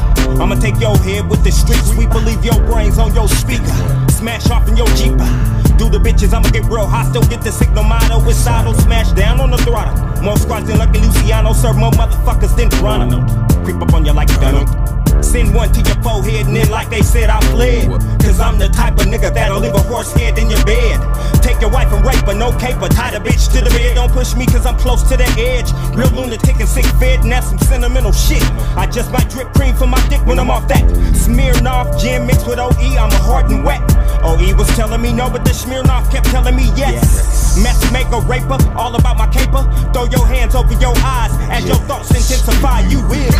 I'ma take your head with the street sweeper, leave your brains on your speaker, smash off in your Jeeper. Do the bitches, I'ma get real hostile, get the signal motto with saddle, smash down on the throttle. More squads than Lucky Luciano, serve more motherfuckers than Toronto. Creep up on you like Dunham. Send one to your forehead and then like they said I fled. Cause I'm the type of nigga that'll leave a horse head in your bed. Take your wife and rape her, no caper, tie the bitch to the bed. Don't push me cause I'm close to the edge. Real lunatic and sick fed and that's some sentimental shit. I just might drip cream from my dick when I'm off that Smirnoff gin mixed with OE, I'm hard and wet. OE was telling me no, but the Smirnoff kept telling me yes. Mess maker, raper, all about my caper. Throw your hands over your eyes as your thoughts intensify, you will.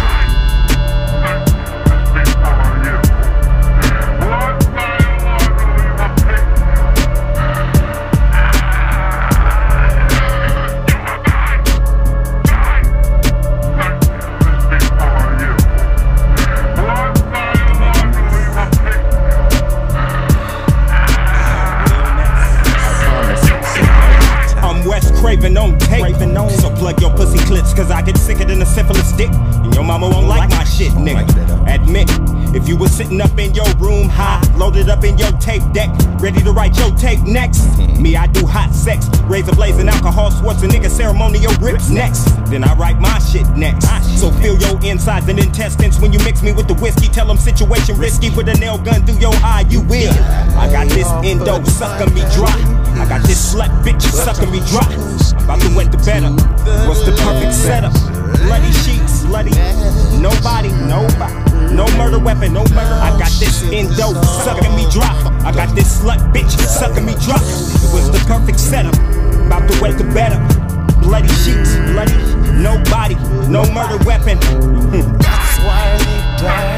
Craving on tape, so plug your pussy clips, cause I get sicker than a syphilis dick. And your mama won't like my shit, nigga. Admit, if you was sitting up in your room high, loaded up in your tape deck, ready to write your tape next. Me, I do hot sex, razor blazing alcohol, sports and nigga ceremonial grips next. Then I write my shit next. So feel your insides and intestines when you mix me with the whiskey. Tell them situation risky, put a nail gun through your eye, you will. I got this endo sucking me dry. I got this slut bitch sucking me dry. About to wet the bed up. What's the perfect setup? Bloody sheets, bloody. Nobody. No murder weapon, no murder. I got this endo sucking me dry. I got this slut bitch sucking me dry. It was the perfect setup. About to wet the bed up. Bloody sheets, bloody. Nobody, no murder weapon. That's why they die.